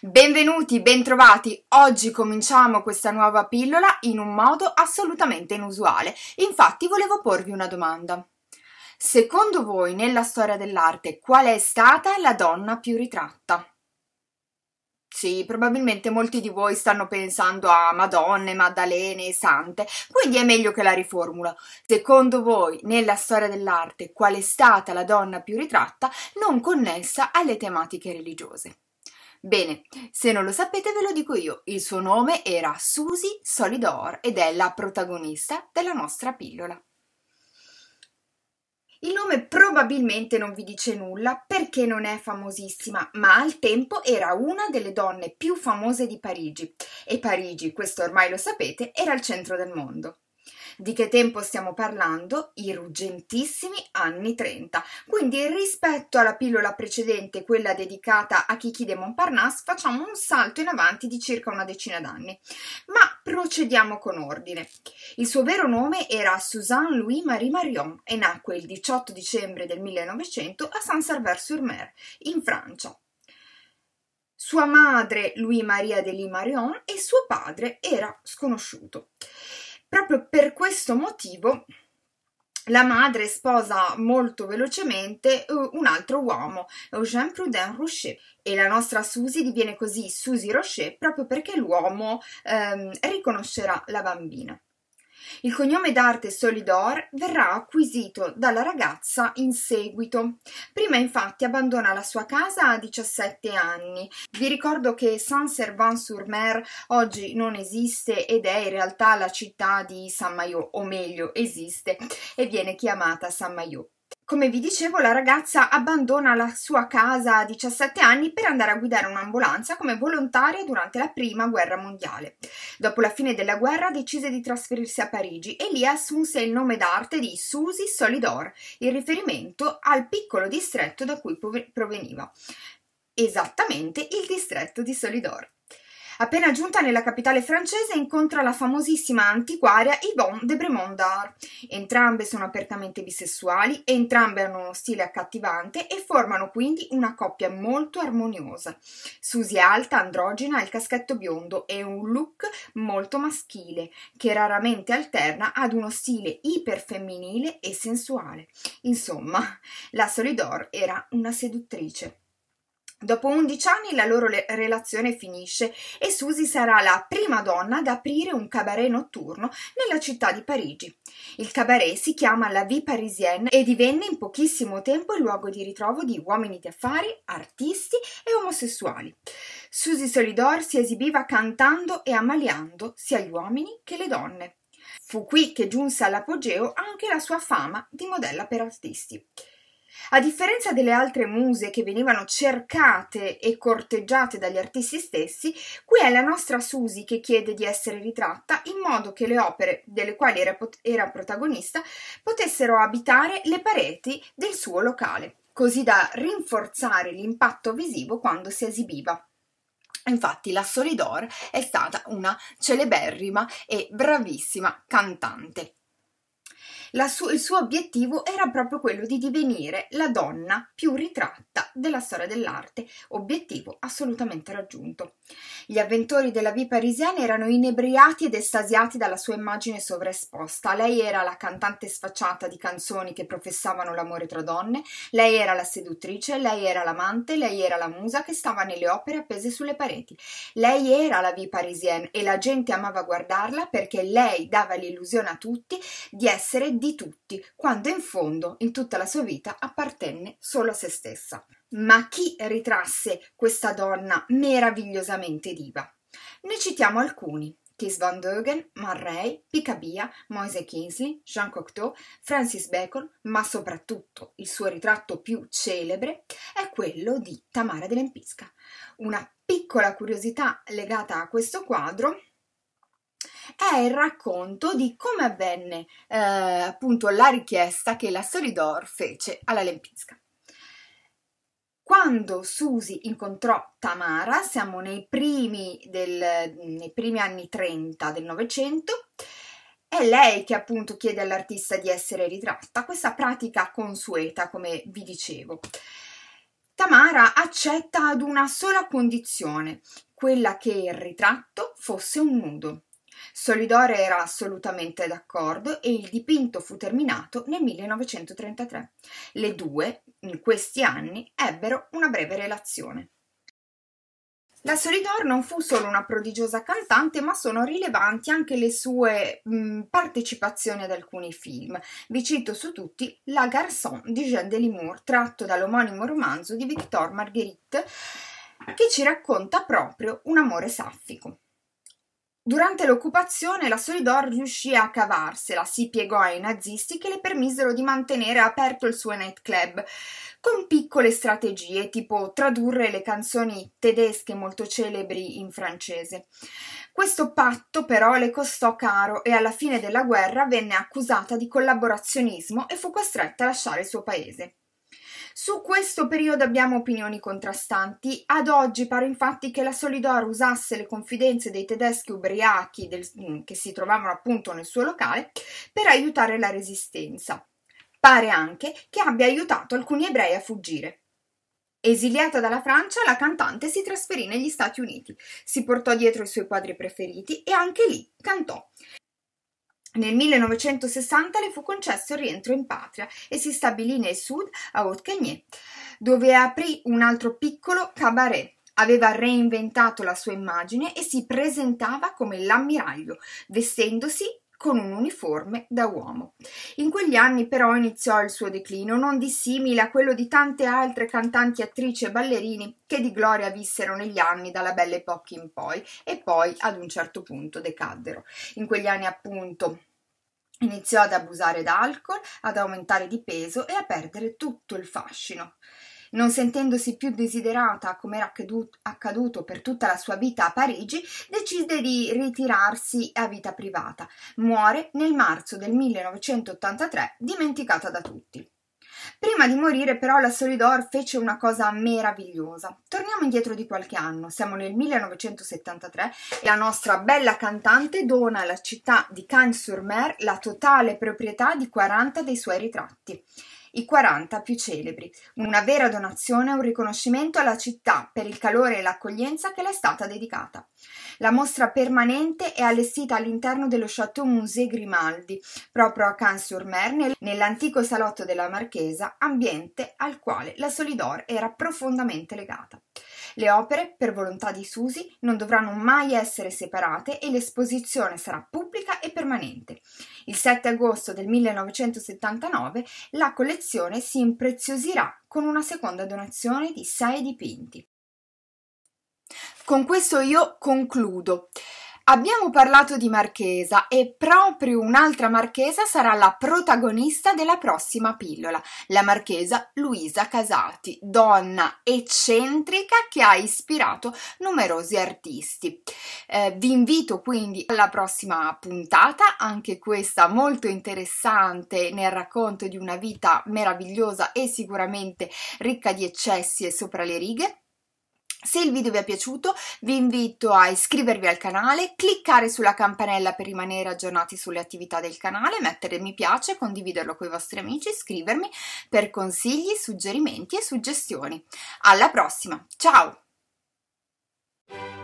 Benvenuti, bentrovati! Oggi cominciamo questa nuova pillola in un modo assolutamente inusuale. Infatti volevo porvi una domanda. Secondo voi, nella storia dell'arte, qual è stata la donna più ritratta? Sì, probabilmente molti di voi stanno pensando a Madonne, Maddalene e Sante, quindi è meglio che la riformulo. Secondo voi, nella storia dell'arte, qual è stata la donna più ritratta non connessa alle tematiche religiose? Bene, se non lo sapete ve lo dico io, il suo nome era Susie Solidor ed è la protagonista della nostra pillola. Il nome probabilmente non vi dice nulla perché non è famosissima, ma al tempo era una delle donne più famose di Parigi e Parigi, questo ormai lo sapete, era il centro del mondo. Di che tempo stiamo parlando? I ruggentissimi anni 30. Quindi rispetto alla pillola precedente, quella dedicata a Kiki de Montparnasse, facciamo un salto in avanti di circa una decina d'anni. Ma procediamo con ordine. Il suo vero nome era Suzanne Louis Marie Marion e nacque il 18 dicembre del 1900 a Saint-Servais-sur-Mer, in Francia. Sua madre Louis Maria de Marion e suo padre era sconosciuto. Proprio per questo motivo la madre sposa molto velocemente un altro uomo, Eugène Prudent Rocher, e la nostra Susie diviene così Susie Rocher proprio perché l'uomo riconoscerà la bambina. Il cognome d'arte Solidor verrà acquisito dalla ragazza in seguito. Prima infatti abbandona la sua casa a 17 anni. Vi ricordo che Saint-Servais-sur-Mer oggi non esiste ed è in realtà la città di Saint-Malo, o meglio esiste e viene chiamata Saint-Malo. Come vi dicevo, la ragazza abbandona la sua casa a 17 anni per andare a guidare un'ambulanza come volontaria durante la Prima Guerra Mondiale. Dopo la fine della guerra decise di trasferirsi a Parigi e lì assunse il nome d'arte di Susie Solidor, in riferimento al piccolo distretto da cui proveniva. Esattamente il distretto di Solidor. Appena giunta nella capitale francese incontra la famosissima antiquaria Yvonne de Bremond d'Art. Entrambe sono apertamente bisessuali, entrambe hanno uno stile accattivante e formano quindi una coppia molto armoniosa. Susie è alta, androgina, ha il caschetto biondo e un look molto maschile, che raramente alterna ad uno stile iperfemminile e sensuale. Insomma, la Solidor era una seduttrice. Dopo 11 anni la loro relazione finisce e Susie sarà la prima donna ad aprire un cabaret notturno nella città di Parigi. Il cabaret si chiama La Vie Parisienne e divenne in pochissimo tempo il luogo di ritrovo di uomini di affari, artisti e omosessuali. Susie Solidor si esibiva cantando e ammaliando sia gli uomini che le donne. Fu qui che giunse all'apogeo anche la sua fama di modella per artisti. A differenza delle altre muse che venivano cercate e corteggiate dagli artisti stessi, qui è la nostra Susie che chiede di essere ritratta in modo che le opere delle quali era protagonista potessero abitare le pareti del suo locale, così da rinforzare l'impatto visivo quando si esibiva. Infatti la Solidor è stata una celeberrima e bravissima cantante. Il suo obiettivo era proprio quello di divenire la donna più ritratta della storia dell'arte, obiettivo assolutamente raggiunto. Gli avventori della Vie Parisienne erano inebriati ed estasiati dalla sua immagine sovraesposta. Lei era la cantante sfacciata di canzoni che professavano l'amore tra donne, lei era la seduttrice, lei era l'amante, lei era la musa che stava nelle opere appese sulle pareti. Lei era la Vie Parisienne e la gente amava guardarla perché lei dava l'illusione a tutti di essere di tutti, quando in fondo, in tutta la sua vita, appartenne solo a se stessa. Ma chi ritrasse questa donna meravigliosamente diva? Ne citiamo alcuni: Kees van Deugen, Man Ray, Picabia, Moise Kingsley, Jean Cocteau, Francis Bacon, ma soprattutto il suo ritratto più celebre è quello di Tamara de Lempicka. Una piccola curiosità legata a questo quadro è il racconto di come avvenne appunto la richiesta che la Solidor fece alla Lempicka. Quando Susie incontrò Tamara, siamo nei primi anni 30 del Novecento, è lei che appunto chiede all'artista di essere ritratta, questa pratica consueta, come vi dicevo. Tamara accetta ad una sola condizione, quella che il ritratto fosse un nudo. Solidor era assolutamente d'accordo e il dipinto fu terminato nel 1933. Le due, in questi anni, ebbero una breve relazione. La Solidor non fu solo una prodigiosa cantante, ma sono rilevanti anche le sue partecipazioni ad alcuni film. Vi cito su tutti La Garçon di Jean Delimour, tratto dall'omonimo romanzo di Victor Marguerite, che ci racconta proprio un amore saffico. Durante l'occupazione la Solidor riuscì a cavarsela, si piegò ai nazisti che le permisero di mantenere aperto il suo nightclub, con piccole strategie, tipo tradurre le canzoni tedesche molto celebri in francese. Questo patto però le costò caro e alla fine della guerra venne accusata di collaborazionismo e fu costretta a lasciare il suo paese. Su questo periodo abbiamo opinioni contrastanti. Ad oggi pare infatti che la Solidor usasse le confidenze dei tedeschi ubriachi che si trovavano appunto nel suo locale per aiutare la resistenza. Pare anche che abbia aiutato alcuni ebrei a fuggire. Esiliata dalla Francia, la cantante si trasferì negli Stati Uniti, si portò dietro i suoi quadri preferiti e anche lì cantò. Nel 1960 le fu concesso il rientro in patria e si stabilì nel sud, a Haute-Cagnes, dove aprì un altro piccolo cabaret. Aveva reinventato la sua immagine e si presentava come l'ammiraglio, vestendosi con un uniforme da uomo. In quegli anni però iniziò il suo declino, non dissimile a quello di tante altre cantanti, attrici e ballerini che di gloria vissero negli anni dalla Belle Époque in poi e poi ad un certo punto decaddero. In quegli anni appunto iniziò ad abusare d'alcol, ad aumentare di peso e a perdere tutto il fascino. Non sentendosi più desiderata, come era accaduto per tutta la sua vita a Parigi, decise di ritirarsi a vita privata. Muore nel marzo del 1983, dimenticata da tutti. Prima di morire però la Solidor fece una cosa meravigliosa. Torniamo indietro di qualche anno, siamo nel 1973 e la nostra bella cantante dona alla città di Cagnes-sur-Mer la totale proprietà di 40 dei suoi ritratti. I 40 più celebri, una vera donazione e un riconoscimento alla città per il calore e l'accoglienza che le è stata dedicata. La mostra permanente è allestita all'interno dello Château Musée Grimaldi, proprio a Cagnes-sur-Mer, nell'antico salotto della Marchesa, ambiente al quale la Solidor era profondamente legata. Le opere, per volontà di Susy, non dovranno mai essere separate e l'esposizione sarà pubblica e permanente. Il 7 agosto del 1979 la collezione si impreziosirà con una seconda donazione di 6 dipinti. Con questo io concludo. Abbiamo parlato di Marchesa e proprio un'altra marchesa sarà la protagonista della prossima pillola, la marchesa Luisa Casati, donna eccentrica che ha ispirato numerosi artisti. Vi invito quindi alla prossima puntata, anche questa molto interessante nel racconto di una vita meravigliosa e sicuramente ricca di eccessi e sopra le righe. Se il video vi è piaciuto vi invito a iscrivervi al canale, cliccare sulla campanella per rimanere aggiornati sulle attività del canale, mettere mi piace, condividerlo con i vostri amici, iscrivermi per consigli, suggerimenti e suggestioni. Alla prossima, ciao!